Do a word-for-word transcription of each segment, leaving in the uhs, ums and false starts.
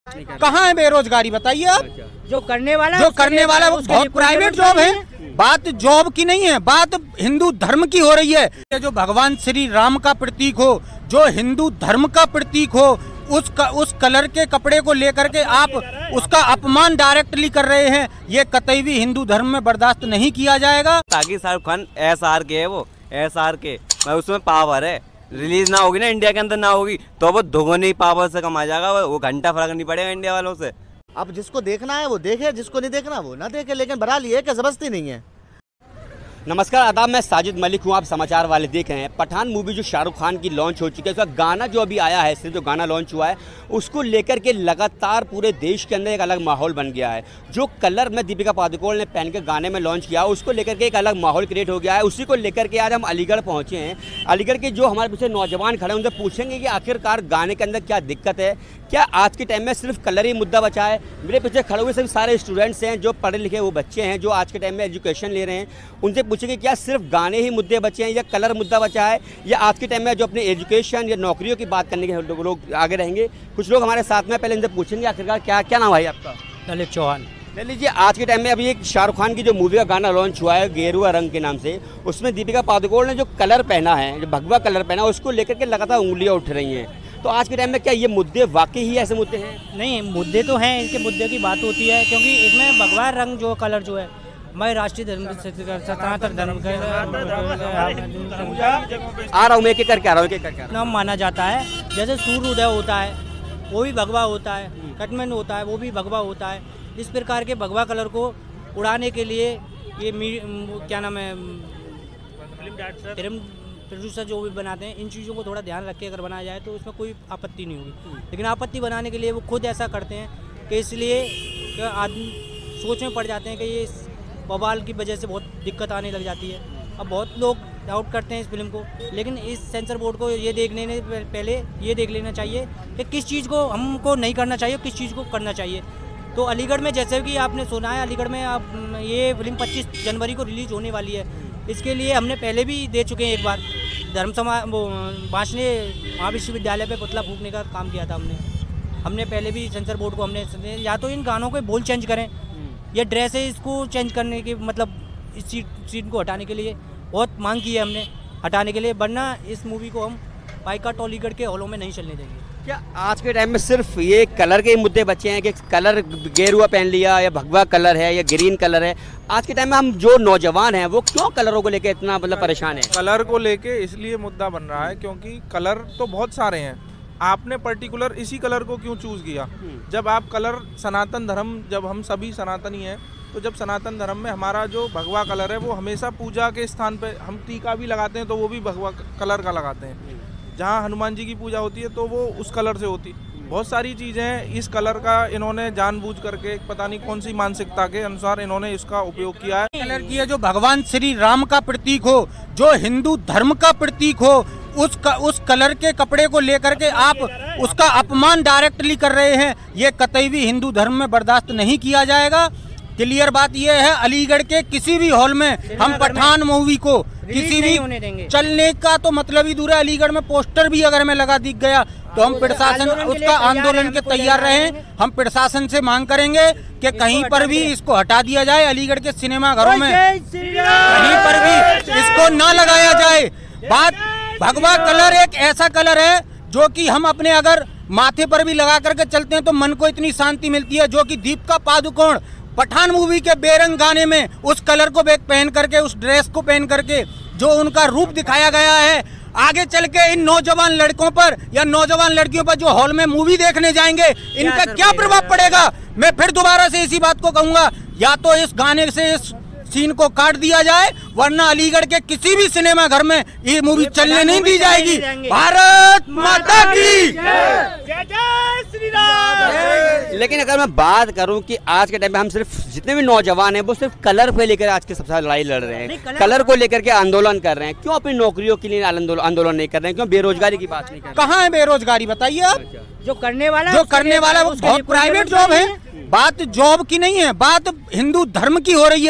कहाँ है बेरोजगारी बताइए आप। जो करने वाला जो करने वाला वो बहुत प्राइवेट जॉब है। बात जॉब की नहीं है, बात हिंदू धर्म की हो रही है। ये जो भगवान श्री राम का प्रतीक हो, जो हिंदू धर्म का प्रतीक हो, उस का, उस कलर के कपड़े को लेकर के आप उसका अपमान डायरेक्टली कर रहे हैं। ये कतई भी हिंदू धर्म में बर्दाश्त नहीं किया जाएगा। ताकि शाहरुख खान एस आर के है, वो एस आर के उसमें पावर है, रिलीज ना होगी ना इंडिया के अंदर ना होगी तो वो दोगुनी पावर से कमा जाएगा। वो घंटा फर्क नहीं पड़ेगा इंडिया वालों से। अब जिसको देखना है वो देखे, जिसको नहीं देखना वो ना देखे, लेकिन बहरहाल ये कि जबरदस्ती नहीं है। नमस्कार आदाब, मैं साजिद मलिक हूँ, आप समाचार वाले देख रहे हैं। पठान मूवी जो शाहरुख खान की लॉन्च हो चुकी है, उसका गाना जो अभी आया है, सिर्फ जो गाना लॉन्च हुआ है उसको लेकर के लगातार पूरे देश के अंदर एक अलग माहौल बन गया है। जो कलर में दीपिका पादुकोण ने पहन के गाने में लॉन्च किया उसको लेकर के एक अलग माहौल क्रिएट हो गया है। उसी को लेकर के आज हम अलीगढ़ पहुँचे हैं। अलीगढ़ के जो हमारे पीछे नौजवान खड़े हैं उनसे पूछेंगे कि आखिरकार गाने के अंदर क्या दिक्कत है, क्या आज के टाइम में सिर्फ कलर ही मुद्दा बचा है। मेरे पीछे खड़े हुए सभी सारे स्टूडेंट्स हैं जो पढ़े लिखे वो बच्चे हैं जो आज के टाइम में एजुकेशन ले रहे हैं। उनसे पूछेंगे क्या सिर्फ गाने ही मुद्दे बचे हैं या कलर मुद्दा बचा है, या आज के टाइम में जो अपने एजुकेशन या नौकरियों की बात करने के लोग, लोग आगे रहेंगे। कुछ लोग हमारे साथ में, पहले इनसे पूछेंगे आखिरकार क्या क्या नाम है आपका। ललित चौहान। ले लीजिए, आज के टाइम में अभी एक शाहरुख खान की जो मूवी का गाना लॉन्च हुआ है गेरुआ रंग के नाम से, उसमें दीपिका पादुकोण ने जो कलर पहना है, जो भगवा कलर पहना है, उसको लेकर के लगातार उंगलियां उठ रही हैं। तो आज के टाइम में क्या ये मुद्दे वाकई ही ऐसे मुद्दे हैं? नहीं, मुद्दे तो हैं, इनके मुद्दे की बात होती है क्योंकि इसमें भगवा रंग जो कलर जो है मैं राष्ट्रीय धर्म सनातन धर्म आ रहा हूँ मैं, एक एक करके आ रहा हूँ, एक एक करके नाम माना जाता है। जैसे सूर्य उदय होता है वो भी भगवा होता है, कटमन होता है वो भी भगवा होता है। इस प्रकार के भगवा कलर को उड़ाने के लिए ये क्या नाम है, फिल्म प्रोड्यूसर जो भी बनाते हैं, इन चीज़ों को थोड़ा ध्यान रख के अगर बनाया जाए तो इसमें कोई आपत्ति नहीं होगी। लेकिन आपत्ति बनाने के लिए वो खुद ऐसा करते हैं कि इसलिए आदमी सोच में पड़ जाते हैं कि ये बवाल की वजह से बहुत दिक्कत आने लग जाती है। अब बहुत लोग डाउट करते हैं इस फिल्म को, लेकिन इस सेंसर बोर्ड को ये देख लेने पहले ये देख लेना चाहिए कि किस चीज़ को हमको नहीं करना चाहिए, किस चीज़ को करना चाहिए। तो अलीगढ़ में जैसे कि आपने सुना है, अलीगढ़ में आप ये फिल्म पच्चीस जनवरी को रिलीज़ होने वाली है। इसके लिए हमने पहले भी दे चुके हैं, एक बार धर्म समाज वो बांसने महाविश्वविद्यालय पे पुतला फूंकने का काम किया था हमने हमने पहले भी सेंसर बोर्ड को हमने या तो इन गानों के बोल चेंज करें या ड्रेसेस को चेंज करने के, मतलब इस सीट सीन को हटाने के लिए बहुत मांग की है हमने हटाने के लिए, वरना इस मूवी को हम बाइकाट अलीगढ़ के हॉलों में नहीं चलने देंगे। क्या आज के टाइम में सिर्फ ये कलर के मुद्दे बचे हैं कि कलर गेरुआ पहन लिया या भगवा कलर है या ग्रीन कलर है? आज के टाइम में हम जो नौजवान हैं वो क्यों कलरों को लेके इतना मतलब परेशान है? कलर को लेके इसलिए मुद्दा बन रहा है क्योंकि कलर तो बहुत सारे हैं, आपने पर्टिकुलर इसी कलर को क्यों चूज किया? जब आप कलर सनातन धर्म, जब हम सभी सनातनी हैं तो जब सनातन धर्म में हमारा जो भगवा कलर है वो हमेशा पूजा के स्थान पे हम टीका भी लगाते हैं तो वो भी भगवा कलर का लगाते हैं। जहाँ हनुमान जी की पूजा होती है तो वो उस कलर से होती है। बहुत सारी चीज़ें इस कलर का इन्होंने जानबूझ करके पता नहीं कौन सी मानसिकता के अनुसार इन्होंने इसका उपयोग किया है। कलर की है जो भगवान श्री राम का प्रतीक हो, जो हिंदू धर्म का प्रतीक हो, उस का, उस कलर के कपड़े को लेकर के आप उसका अपमान डायरेक्टली कर रहे हैं। ये कतई भी हिंदू धर्म में बर्दाश्त नहीं किया जाएगा। क्लियर बात यह है, अलीगढ़ के किसी भी हॉल में हम पठान मूवी को किसी भी चलने का तो मतलब ही दूर है। अलीगढ़ में पोस्टर भी अगर मैं लगा दिख गया तो हम प्रशासन उसका आंदोलन के तैयार रहें। हम प्रशासन से मांग करेंगे कि कहीं पर भी इसको हटा दिया जाए। अलीगढ़ के सिनेमा घरों में कहीं पर भी इसको ना लगाया जाए। बात भगवा कलर एक ऐसा कलर है जो कि हम अपने अगर माथे पर भी लगा करके चलते हैं तो मन को इतनी शांति मिलती है, जो कि दीपिका पादुकोण पठान मूवी के बेरंग गाने में उस कलर को पहन करके, उस ड्रेस को पहन करके जो उनका रूप दिखाया गया है, आगे चल के इन नौजवान लड़कों पर या नौजवान लड़कियों पर जो हॉल में मूवी देखने जाएंगे इनका क्या प्रभाव पड़ेगा? मैं फिर दोबारा से इसी बात को कहूंगा, या तो इस गाने से इस सीन को काट दिया जाए, वरना अलीगढ़ के किसी भी सिनेमा घर में ये मूवी चलने नहीं दी जाएगी। भारत माता की जय, जय श्री राम। लेकिन अगर मैं बात करूं कि आज के टाइम में हम सिर्फ जितने भी नौजवान हैं वो सिर्फ कलर पे लेकर आज के सबसे ज्यादा लड़ाई लड़ रहे हैं, कलर को लेकर के आंदोलन कर रहे हैं। क्यों अपनी नौकरियों के लिए आंदोलन नहीं कर रहे हैं? क्यों बेरोजगारी की बात नहीं कर रहे? कहाँ है बेरोजगारी बताइए आप। जो करने वाला जो करने वाला वो बहुत प्राइवेट जॉब है। बात जॉब की नहीं है, बात हिंदू धर्म की हो रही है।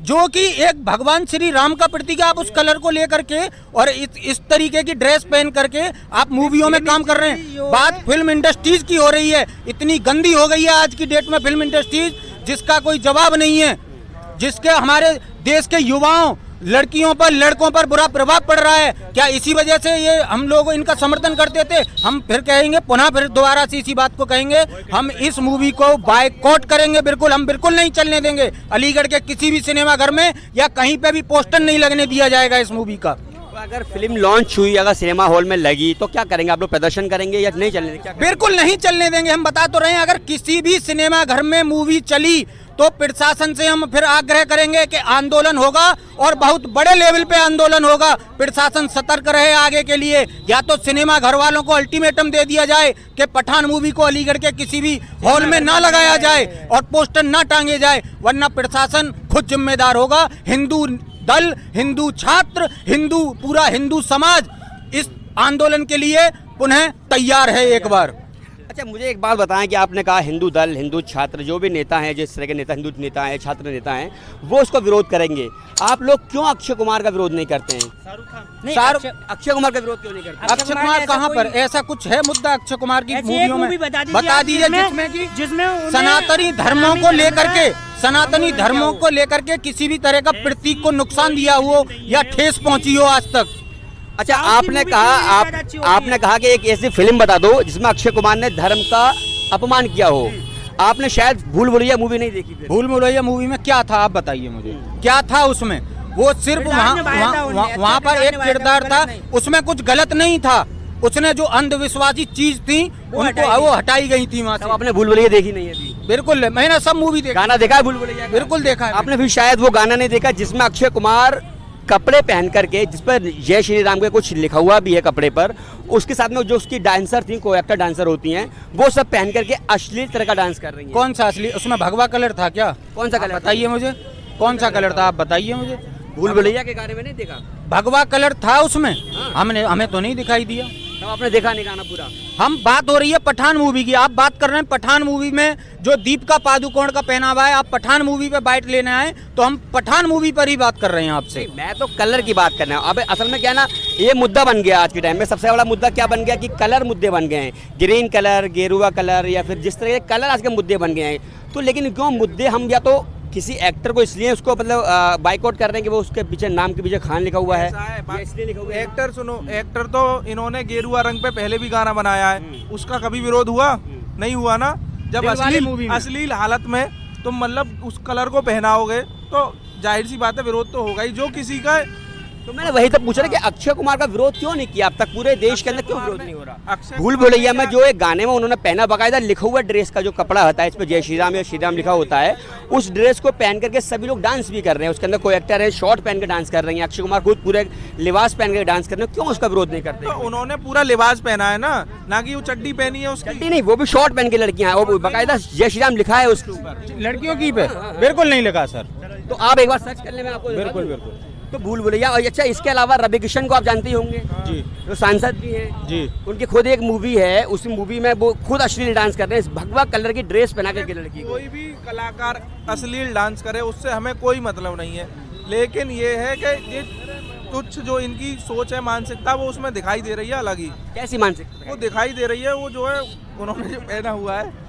जो कि एक भगवान श्री राम का प्रतीक है, आप उस कलर को लेकर के और इस, इस तरीके की ड्रेस पहन करके आप मूवियों में काम कर रहे हैं। बात फिल्म इंडस्ट्रीज की हो रही है, इतनी गंदी हो गई है आज की डेट में फिल्म इंडस्ट्रीज, जिसका कोई जवाब नहीं है, जिसके हमारे देश के युवाओं, लड़कियों पर, लड़कों पर बुरा प्रभाव पड़ रहा है। क्या इसी वजह से ये हम लोग इनका समर्थन करते थे? हम फिर कहेंगे, पुनः फिर दोबारा से इसी बात को कहेंगे, हम इस मूवी को बायकॉट करेंगे। बिल्कुल, हम बिल्कुल नहीं चलने देंगे। अलीगढ़ के किसी भी सिनेमा घर में या कहीं पे भी पोस्टर नहीं लगने दिया जाएगा इस मूवी का। तो अगर फिल्म लॉन्च हुई, अगर सिनेमा हॉल में लगी, तो क्या करेंगे आप लोग? प्रदर्शन करेंगे या नहीं चलने देंगे? बिल्कुल नहीं चलने देंगे। हम बता तो रहे हैं, अगर किसी भी सिनेमा घर में मूवी चली तो प्रशासन से हम फिर आग्रह करेंगे कि आंदोलन होगा और बहुत बड़े लेवल पे आंदोलन होगा। प्रशासन सतर्क रहे आगे के लिए, या तो सिनेमा घर वालों को अल्टीमेटम दे दिया जाए कि पठान मूवी को अलीगढ़ के किसी भी हॉल में ना लगाया जाए और पोस्टर ना टांगे जाए, वरना प्रशासन खुद जिम्मेदार होगा। हिंदू दल, हिंदू छात्र, हिंदू पूरा हिंदू समाज इस आंदोलन के लिए पुनः तैयार है एक बार। अच्छा, मुझे एक बात बताएं कि आपने कहा हिंदू दल, हिंदू छात्र, जो भी नेता हैं, जिस तरह के नेता, हिंदू नेता हैं, छात्र नेता हैं, वो उसको विरोध करेंगे। आप लोग क्यों अक्षय कुमार का विरोध नहीं करते हैं? शाहरुख खान नहीं, शाहरुख अक्षय कुमार का विरोध क्यों नहीं करते? अक्षय कुमार कहाँ पर? ऐसा कुछ है मुद्दा अक्षय कुमार की मूवियों में? बता दीजिए जिसमें कि जिसमें सनातनी धर्मों को लेकर के सनातनी धर्मों को लेकर के किसी भी तरह का प्रतीक को नुकसान दिया हो या ठेस पहुंची हो आज तक। अच्छा, आपने कहा आप आपने कहा कि एक ऐसी फिल्म बता दो जिसमें अक्षय कुमार ने धर्म का अपमान किया हो। आपने शायद भूल भुलैया मूवी नहीं देखी। फिर भूल भुलैया मूवी में क्या था, आप बताइए मुझे, क्या था उसमें? वो सिर्फ वहाँ वहाँ पर एक किरदार था, उसमें कुछ गलत नहीं था। उसने जो अंधविश्वासी चीज थी उनको वो हटाई गई थी वहाँ से। आपने भूल भुलैया देखी नहीं है अभी? बिल्कुल, मैंने सब मूवी देखा। गाना देखा है भूल भुलैया? बिल्कुल देखा है। आपने भी शायद वो गाना नहीं देखा जिसमें अक्षय कुमार कपड़े पहन करके, जिस पर जय श्री राम का कुछ लिखा हुआ भी है कपड़े पर, उसके साथ में जो उसकी डांसर थी, को एक्टर डांसर होती हैं, वो सब पहन करके अश्लील तरह का डांस कर रही हैं। कौन सा असली? उसमें भगवा कलर था क्या? कौन सा कलर बताइए मुझे, कौन सा कलर था आप बताइए मुझे। भूल भुलैया के गाने में नहीं देखा? भगवा कलर था उसमें। हमने हमें तो नहीं दिखाई दिया। तो आपने देखा नहीं गाना पूरा? हम बात हो रही है पठान मूवी की, आप बात कर रहे हैं पठान मूवी में जो दीपिका पादुकोण का पहनावा है। आप पठान मूवी पे बाइट लेने आए तो हम पठान मूवी पर ही बात कर रहे हैं आपसे। मैं तो कलर की बात कर रहा हूँ। अब असल में क्या ना, ये मुद्दा बन गया आज के टाइम में। सबसे बड़ा मुद्दा क्या बन गया कि कलर मुद्दे बन गए हैं। ग्रीन कलर, गेरुआ कलर, या फिर जिस तरह के कलर आज के मुद्दे बन गए हैं। तो लेकिन क्यों मुद्दे, हम या तो किसी एक्टर को इसलिए उसको मतलब बाइकआउट कर रहे हैं कि वो उसके पीछे नाम के पीछे खान लिखा हुआ है, है इसलिए लिखा हुआ है। एक्टर सुनो, एक्टर तो इन्होंने गेरुआ रंग पे पहले भी गाना बनाया है, उसका कभी विरोध हुआ नहीं हुआ ना। जब अश्लील अश्लील हालत में तुम मतलब उस कलर को पहनाओगे तो जाहिर सी बात है विरोध तो होगा ही। जो किसी का, तो मैंने वही तो पूछ रहा कि अक्षय कुमार का विरोध क्यों नहीं किया अब तक पूरे देश के अंदर, क्यों विरोध नहीं हो रहा? भूल भुलैया में जो एक गाने में उन्होंने पहना, बाकायदा लिखा हुआ ड्रेस का जो कपड़ा होता है, इस पर जय श्री राम या श्री राम लिखा होता है, उस ड्रेस को पहन करके सभी लोग डांस भी कर रहे हैं। उसके अंदर कोई एक्टर है शॉर्ट पहन के डांस कर रही है, अक्षय कुमार खुद पूरे लिबास पहन के डांस कर रहे हैं, क्यों उसका विरोध नहीं करते? तो उन्होंने पूरा लिबास पहना है ना, ना कि वो चड्डी पहनी है उसकी। चड्डी नहीं, वो भी शॉर्ट पहन के लड़कियां हैं, वो बाकायदा जय श्री राम लिखा है उसके ऊपर। लड़कियों की पे बिल्कुल नहीं लिखा सर। तो आप एक बार सर्च कर ले, मैं आपको बिल्कुल बिल्कुल। तो भूल भुलैया। और अच्छा, इसके अलावा रवि किशन को आप जानते ही होंगे जी, जो सांसद भी हैं जी। उनकी खुद एक मूवी है, उस मूवी में वो खुद अश्लील डांस करते हैं, भगवा कलर की ड्रेस पहना करके लड़की को। कोई भी कलाकार अश्लील डांस करे उससे हमें कोई मतलब नहीं है, लेकिन ये है कि ये कुछ जो इनकी सोच है, मानसिकता, वो उसमें दिखाई दे रही है अलग ही। कैसी मानसिकता? वो दिखाई दे रही है, वो जो है उन्होंने जो पहना हुआ है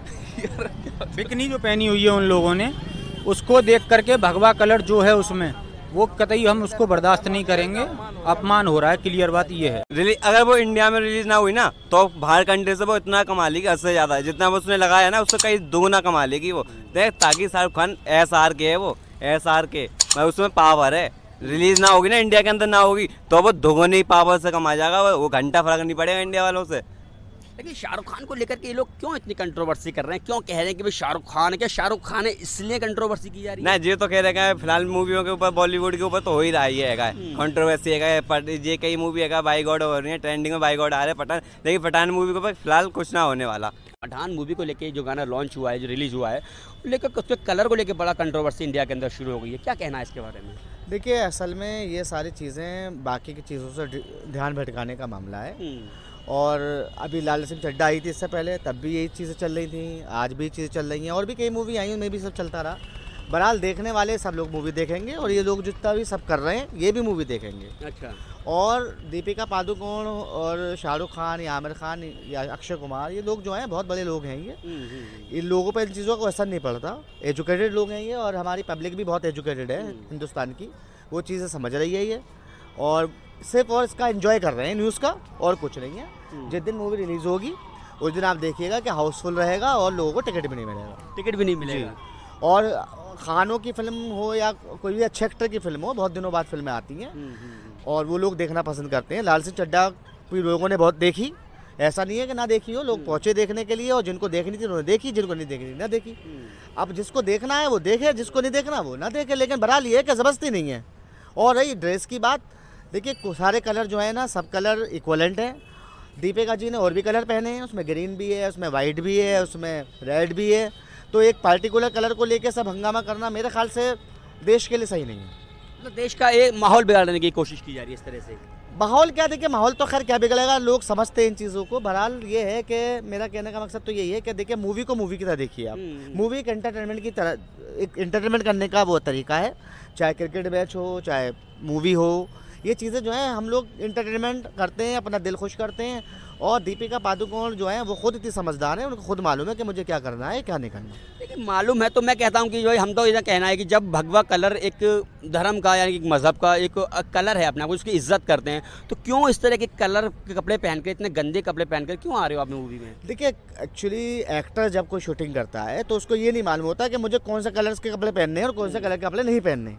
बिकनी जो पहनी हुई है उन लोगों ने, उसको देख करके भगवा कलर जो है उसमें, वो कतई हम उसको बर्दाश्त नहीं करेंगे। अपमान हो रहा है, क्लियर बात ये है। रिलीज अगर वो इंडिया में रिलीज ना हुई ना तो बाहर कंट्री से वो इतना कमा लेगी, उससे ज्यादा जितना वो उसने लगाया ना उससे कहीं दोगुना कमा लेगी वो। देख, ताकि शाहरुख खान एस आर के है, वो एस आर के उसमें पावर है। रिलीज ना होगी ना, इंडिया के अंदर ना होगी, तो वो दोगुनी पावर से कमा जाएगा, वो घंटा फर्क नहीं पड़ेगा इंडिया वालों से। लेकिन शाहरुख खान को लेकर के ये लोग क्यों इतनी कंट्रोवर्सी कर रहे हैं? क्यों कह रहे हैं कि भाई शाहरुख खान है? क्या शाहरुख खान है इसलिए कंट्रोवर्सी की जा रही है? नहीं, ये तो कह रहे हैं फिलहाल मूवियों के ऊपर, बॉलीवुड के ऊपर तो हो ही रहा है कंट्रोवर्सी है। पर ये कई मूवी है बाई गॉड हो रही है, ट्रेंडिंग में बाई गॉड आ रहे हैं पठान, लेकिन पठान मूवी के ऊपर फिलहाल कुछ ना होने वाला। पठान मूवी को लेके जो गाना लॉन्च हुआ है, जो रिलीज हुआ है, लेकर उसके कलर को लेकर बड़ा कंट्रोवर्सी इंडिया के अंदर शुरू हो गई है। क्या कहना है इसके बारे में? देखिए, असल में ये सारी चीज़ें बाकी की चीज़ों से ध्यान भटकाने का मामला है। और अभी लाल सिंह चड्ढा आई थी इससे पहले, तब भी यही चीज़ें चल रही थी, आज भी चीज़ें चल रही हैं, और भी कई मूवी आई उनमें भी सब चलता रहा। बहरहाल देखने वाले सब लोग मूवी देखेंगे और ये लोग जितना भी सब कर रहे हैं ये भी मूवी देखेंगे। अच्छा। और दीपिका पादुकोण और शाहरुख खान या आमिर खान या अक्षय कुमार, ये लोग जो हैं बहुत बड़े लोग हैं। ये इन लोगों पर इन चीज़ों को असर नहीं पड़ता। एजुकेटेड लोग हैं ये, और हमारी पब्लिक भी बहुत एजुकेटेड है हिंदुस्तान की, वो चीज़ें समझ रही है ये, और सिर्फ और इसका एंजॉय कर रहे हैं न्यूज़ का, और कुछ नहीं है। जिस दिन मूवी रिलीज़ होगी उस दिन आप देखिएगा कि हाउसफुल रहेगा और लोगों को टिकट भी नहीं मिलेगा। टिकट भी नहीं मिलेगा। और खानों की फिल्म हो या कोई भी अच्छे एक्टर की फिल्म हो, बहुत दिनों बाद फिल्में आती हैं और वो लोग देखना पसंद करते हैं। लाल सिंह चड्ढा भी लोगों ने बहुत देखी, ऐसा नहीं है कि ना देखी हो, लोग पहुंचे देखने के लिए, और जिनको देखनी थी उन्होंने देखी, जिनको नहीं देखनी ना देखी। अब जिसको देखना है वो देखे, जिसको नहीं देखना वो ना देखे, लेकिन बहरहाल ये है कि ज़बरदस्ती नहीं है। और रही ड्रेस की बात, देखिए सारे कलर जो है ना, सब कलर इक्वलेंट हैं। दीपिका जी ने और भी कलर पहने हैं, उसमें ग्रीन भी है, उसमें वाइट भी है, उसमें रेड भी है, तो एक पार्टिकुलर कलर को लेके सब हंगामा करना मेरे ख्याल से देश के लिए सही नहीं है। मतलब देश का एक माहौल बिगाड़ने की कोशिश की जा रही है इस तरह से। माहौल क्या, देखिए माहौल तो खैर क्या बिगड़ेगा, लोग समझते हैं इन चीज़ों को। बहरहाल ये है कि मेरा कहने का मकसद तो यही है कि देखिए मूवी को मूवी की तरह देखिए आप। मूवी एक एंटरटेनमेंट की तरह, एक एंटरटेनमेंट करने का वो तरीका है, चाहे क्रिकेट मैच हो चाहे मूवी हो, ये चीज़ें जो हैं हम लोग एंटरटेनमेंट करते हैं, अपना दिल खुश करते हैं। और दीपिका पादुकोण जो है वो खुद इतनी समझदार है, उनको खुद मालूम है कि मुझे क्या करना है क्या नहीं करना। लेकिन मालूम है तो मैं कहता हूँ कि जो हम तो ये कहना है कि जब भगवा कलर एक धर्म का यानी कि मज़हब का एक कलर है अपना, को उसकी इज्जत करते हैं, तो क्यों इस तरह के कलर के कपड़े पहन कर, इतने गंदे कपड़े पहन कर क्यों आ रहे हो आप मूवी में? देखिए एक्चुअली एक्टर जब कोई शूटिंग करता है तो उसको ये नहीं मालूम होता कि मुझे कौन से कलर्स के कपड़े पहनने हैं और कौन से कलर के कपड़े नहीं पहनने।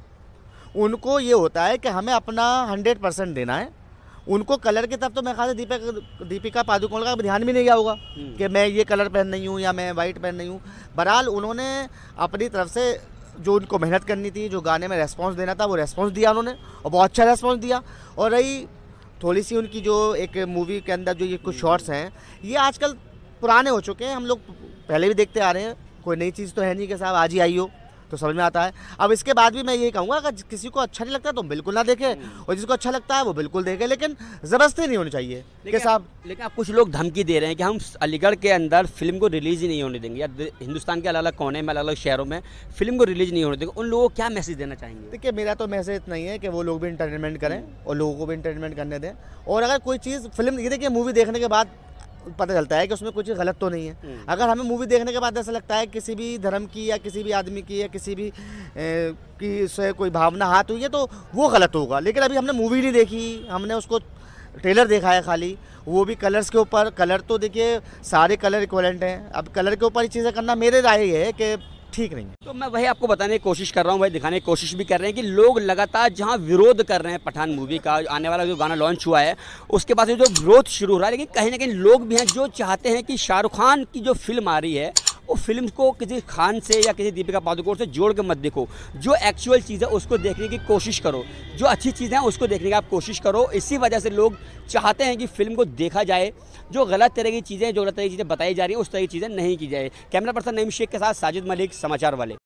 उनको ये होता है कि हमें अपना हंड्रेड परसेंट देना है। उनको कलर की तरफ तो मैं ख्याल से दीपिका दीपिका पादुकोण का ध्यान भी नहीं गया होगा कि मैं ये कलर पहन नहीं हूँ या मैं वाइट पहन नहीं हूँ। बहरहाल उन्होंने अपनी तरफ से जो उनको मेहनत करनी थी, जो गाने में रेस्पॉन्स देना था वो रेस्पॉन्स दिया उन्होंने, और बहुत अच्छा रेस्पॉन्स दिया। और रही थोड़ी सी उनकी जो एक मूवी के अंदर जो ये कुछ शॉट्स हैं, ये आजकल पुराने हो चुके हैं, हम लोग पहले भी देखते आ रहे हैं, कोई नई चीज़ तो है नहीं कि साहब आज ही आई हो, तो समझ में आता है। अब इसके बाद भी मैं यही कहूँगा, अगर किसी को अच्छा नहीं लगता तो बिल्कुल ना देखे, और जिसको अच्छा लगता है वो बिल्कुल देखे, लेकिन ज़बरदस्ती नहीं होनी चाहिए कि साहब। लेकिन आप कुछ लोग धमकी दे रहे हैं कि हम अलीगढ़ के अंदर फिल्म को रिलीज़ ही नहीं होने देंगे, या हिंदुस्तान के अलग अलग कोने में अलग अलग शहरों में फिल्म को रिलीज़ नहीं होने देंगे। उन लोगों को क्या मैसेज देना चाहेंगे? देखिए मेरा तो मैसेज इतना ही है कि वो लोग भी इंटरटेनमेंट करें और लोगों को भी इंटरटेनमेंट करने दें। और अगर कोई चीज़ फिल्म, ये देखिए मूवी देखने के बाद पता चलता है कि उसमें कुछ गलत तो नहीं है। अगर हमें मूवी देखने के बाद ऐसा लगता है किसी भी धर्म की या किसी भी आदमी की या किसी भी ए, की से कोई भावना हाथ हुई है तो वो गलत होगा। लेकिन अभी हमने मूवी नहीं देखी, हमने उसको ट्रेलर देखा है खाली, वो भी कलर्स के ऊपर। कलर तो देखिए सारे कलर इक्वलेंट हैं, अब कलर के ऊपर ही चीज़ें करना मेरे राय ये है कि ठीक नहीं है। तो मैं वही आपको बताने की कोशिश कर रहा हूँ, वही दिखाने की कोशिश भी कर रहे हैं कि लोग लगातार जहाँ विरोध कर रहे हैं पठान मूवी का, आने वाला जो गाना लॉन्च हुआ है उसके बाद जो विरोध शुरू हो रहा है, लेकिन कहीं ना कहीं लोग भी हैं जो चाहते हैं कि शाहरुख खान की जो फिल्म आ रही है वो फिल्म को किसी खान से या किसी दीपिका पादुकोण से जोड़ के मत देखो। जो एक्चुअल चीज़ है उसको देखने की कोशिश करो, जो अच्छी चीज़ें हैं उसको देखने की आप कोशिश करो। इसी वजह से लोग चाहते हैं कि फिल्म को देखा जाए, जो गलत तरह की चीज़ें जो गलत तरह की चीज़ें बताई जा रही हैं उस तरह की चीज़ें नहीं की जाए। कैमरा पर्सन नईम शेख के साथ साजिद मलिक, समाचार वाले।